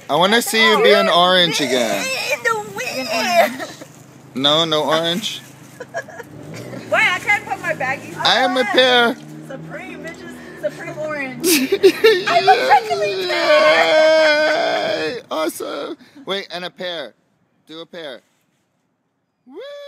I want to see you be an orange again. In the wind. No orange. Wait, I can't put my baggies on. I am a pear. Supreme, bitches. Supreme orange. I'm a prickly pear. Awesome. Wait, and a pear. Do a pear. Woo!